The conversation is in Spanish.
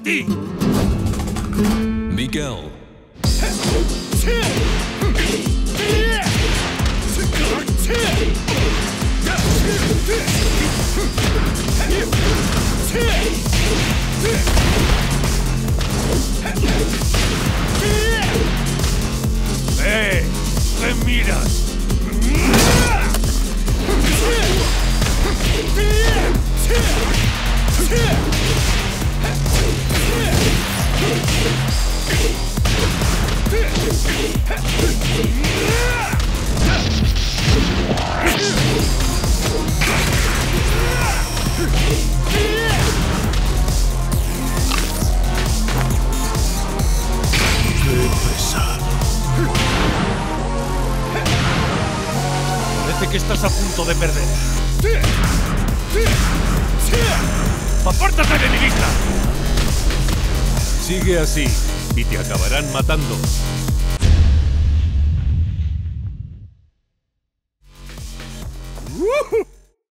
ti! Miguel. ¿Qué miras? Parece que estás a punto de perder. ¡Apártate de mi vista! Sigue así y te acabarán matando.